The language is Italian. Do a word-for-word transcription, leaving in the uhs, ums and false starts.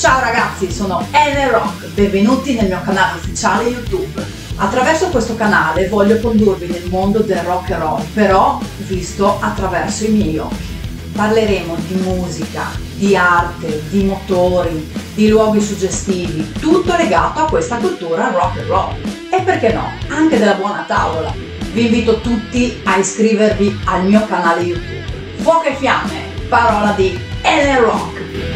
Ciao ragazzi, sono Enel Rock, benvenuti nel mio canale ufficiale YouTube. Attraverso questo canale voglio condurvi nel mondo del rock and roll, però visto attraverso i miei occhi. Parleremo di musica, di arte, di motori, di luoghi suggestivi, tutto legato a questa cultura rock and roll. E perché no, anche della buona tavola. Vi invito tutti a iscrivervi al mio canale YouTube. Fuoco e fiamme, parola di Enel Rock.